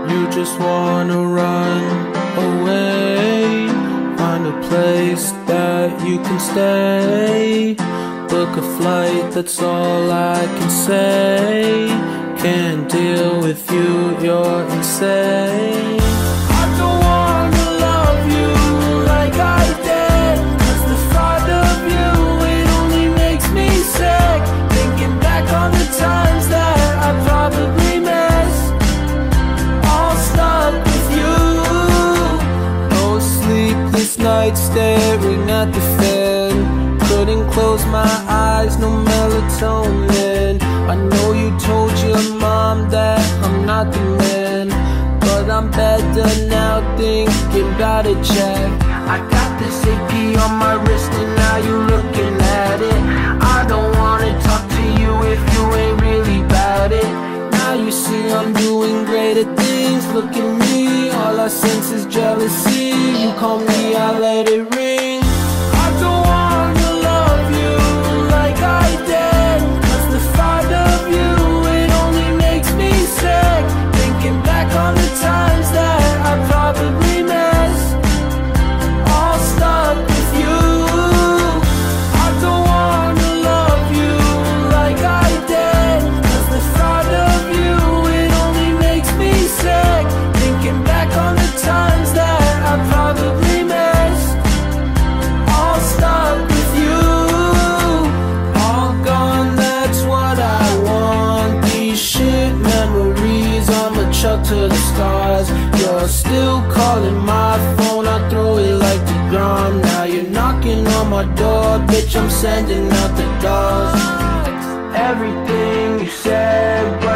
You just wanna run away, find a place that you can stay. Book a flight, that's all I can say. Can't deal with you, you're insane. I don't wanna love you like I did, 'cause the thought of you, it only makes me sick. Thinking back on the times that I probably missed, all stuck with you. No sleepless nights staring at the fan. Couldn't close my eyes, no melatonin. I know you told your mom that I'm not the man, but I'm better now, thinking about a check. I got this AP on my wrist and now you're looking at it. I don't wanna talk to you if you ain't really about it. Now you see I'm doing greater things, look at me, all I sense is jealousy. You call me, I let it ring. I don't wanna love you like I did, 'cause the thought of you, it only makes me sick. Thinking back on the times that I probably missed, all stuck with you. I don't wanna love you like I did, 'cause the thought of you, it only makes me sick. Thinking back on the times that I probably missed, all stuck with you. All gone, that's what I want. These shit memories, I'ma chuck to the stars. You're still calling my phone, I throw it like the drum. Now you're knocking on my door, bitch, I'm sending out the doors. Everything you said